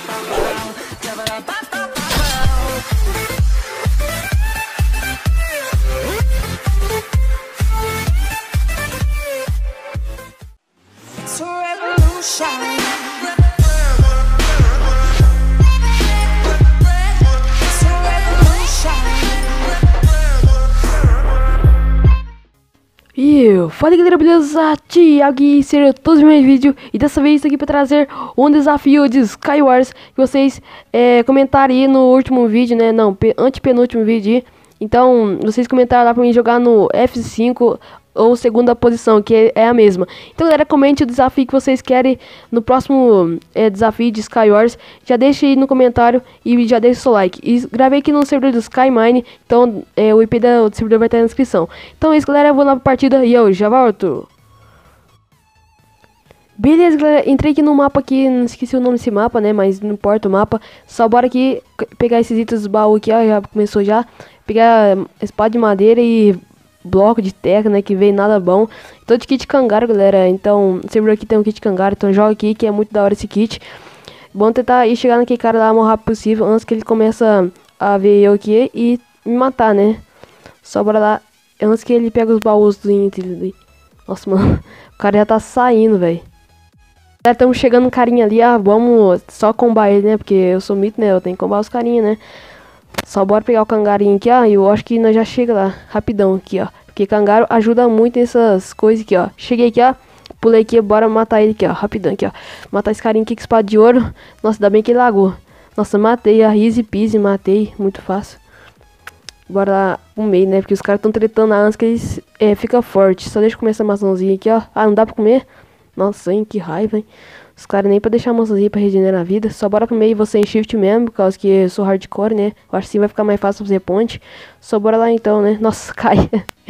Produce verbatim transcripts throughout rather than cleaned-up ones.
It's a revolution. E eu, fala galera, beleza? Thiago aqui, sejam todos meus vídeos. E dessa vez estou aqui para trazer um desafio de Skywars que vocês é, comentaram aí no último vídeo, né? Não, antepenúltimo vídeo. Então, vocês comentaram lá para mim jogar no F cinco ou segunda posição, que é a mesma. Então galera, comente o desafio que vocês querem no próximo é, desafio de Skywars. Já deixa aí no comentário e já deixa o seu like. E gravei aqui no servidor do Skymine, então é, o I P do servidor vai estar na descrição. Então é isso galera, eu vou lá pra partida e eu já volto. Beleza galera, entrei aqui no mapa aqui, não esqueci o nome desse mapa, né, mas não importa o mapa. Só bora aqui pegar esses itens do baú aqui, ó, já começou já. Pegar espada de madeira e bloco de terra, né, que veio nada bom. Tô de kit cangaro, galera. Então, o servidor aqui tem um kit cangaro, então joga aqui, que é muito da hora esse kit. Vamos tentar ir chegar naquele cara lá o mais rápido possível, antes que ele comece a ver eu aqui e me matar, né. Só bora lá, antes que ele pegue os baús do item. Nossa, mano, o cara já tá saindo, velho. Já estamos chegando um carinha ali, ah, vamos só combar ele, né, porque eu sou mito, né, eu tenho que combar os carinha, né. Só bora pegar o cangarinho aqui, ó. E eu acho que nós já chega lá, rapidão aqui, ó. Porque cangaro ajuda muito nessas coisas aqui, ó. Cheguei aqui, ó. Pulei aqui, bora matar ele aqui, ó. Rapidão aqui, ó. Matar esse carinha aqui com espada de ouro. Nossa, ainda bem que ele lagou. Nossa, matei a easy peasy, matei. Muito fácil. Bora lá pro meio, né? Porque os caras estão tretando antes que eles é, fica forte. Só deixa eu comer essa maçãzinha aqui, ó. Ah, não dá pra comer? Nossa, hein, que raiva, hein. Os caras nem pra deixar a maçãzinha pra regenerar a vida. Só bora pro meio e você em shift mesmo, por causa que eu sou hardcore, né? Eu acho que assim vai ficar mais fácil fazer ponte. Só bora lá então, né? Nossa, cai.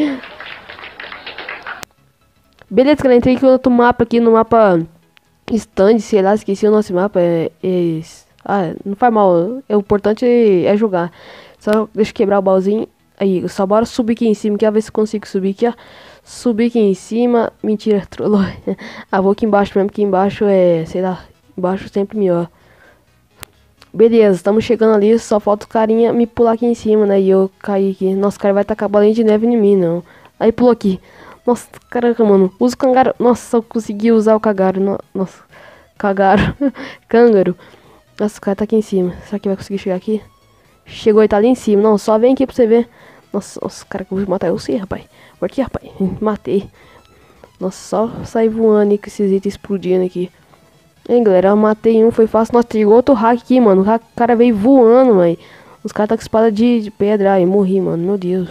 Beleza, galera, entrei aqui no outro mapa aqui, no mapa stand, sei lá, esqueci o nosso mapa. É, é... Ah, não faz mal, é, o importante é, é jogar. Só deixa eu quebrar o baúzinho. Aí, só bora subir aqui em cima, que a ver se consigo subir aqui, ó. Subir aqui em cima. Mentira, trollou. Ah, vou aqui embaixo mesmo, que embaixo é, sei lá, embaixo sempre melhor. Beleza, estamos chegando ali, só falta o carinha me pular aqui em cima, né, e eu cair aqui. Nossa, o cara vai tacar bolinha de neve em mim, não. Aí pulou aqui. Nossa, caraca, mano, usa o cangaro. Nossa, eu consegui usar o cagaro. No... Nossa, cagaro. Cângaro. Nossa, o cara tá aqui em cima. Será que vai conseguir chegar aqui? Chegou e tá ali em cima. Não, só vem aqui pra você ver. Nossa, nossa, cara, que eu vou matar eu sei, rapaz. Por aqui, rapaz. Matei. Nossa, só sair voando aí com esses itens explodindo aqui. Hein, galera, eu matei um, foi fácil. Nossa, tem outro hack aqui, mano. O cara veio voando, mano. Os caras tá com espada de, de pedra. Ai, morri, mano. Meu Deus.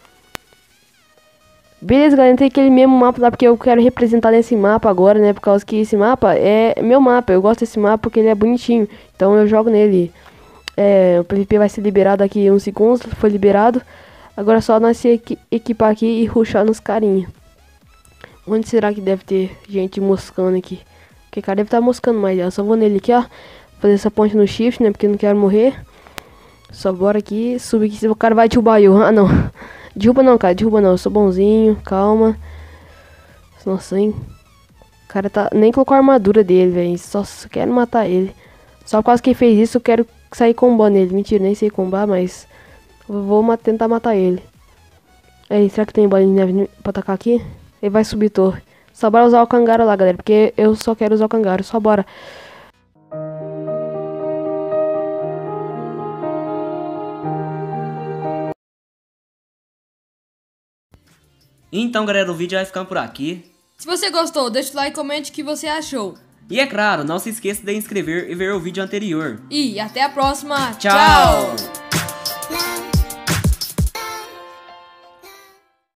Beleza, galera, entrei aquele mesmo mapa lá porque eu quero representar nesse mapa agora, né? Por causa que esse mapa é meu mapa. Eu gosto desse mapa porque ele é bonitinho. Então eu jogo nele. É, o P V P vai ser liberado daqui uns segundos. Foi liberado. Agora é só nós se equi equipar aqui e rushar nos carinha. Onde será que deve ter gente moscando aqui? Porque cara deve estar tá moscando mais. Eu só vou nele aqui, ó. Fazer essa ponte no shift, né? Porque eu não quero morrer. Só bora aqui. Subir aqui. O cara vai derrubar eu. Ah, não. Derruba não, cara. Derruba não. Eu sou bonzinho. Calma. Nossa, hein. O cara tá... nem colocou a armadura dele, velho. Só quero matar ele. Só por causa que ele fez isso, eu quero sair combando ele. Mentira, nem sei combar, mas... eu vou mat tentar matar ele. Aí, será que tem bolinha de neve pra atacar aqui? Ele vai subir torre. Só bora usar o cangaro lá, galera. Porque eu só quero usar o cangaro. Só bora. Então, galera, o vídeo vai ficando por aqui. Se você gostou, deixa o like e comente o que você achou. E é claro, não se esqueça de inscrever e ver o vídeo anterior. E até a próxima. Tchau!